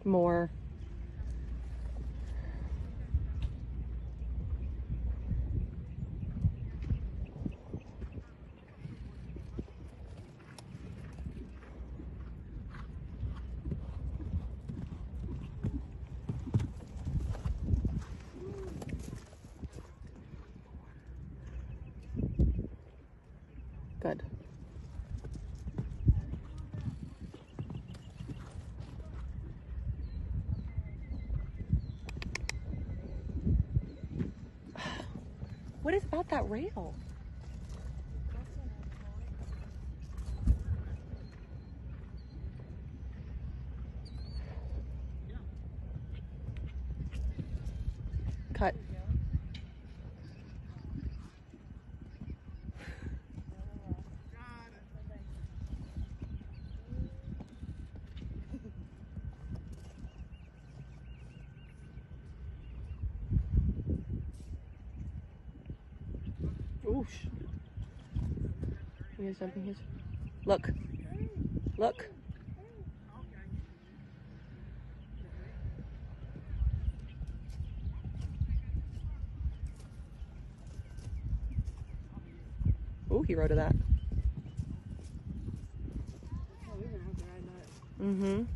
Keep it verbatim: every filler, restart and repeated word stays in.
more. Good. What is about that rail? Cut. Oosh. Here's something. Here's. Look. Look. Oh, he rode to that. Mm-hmm.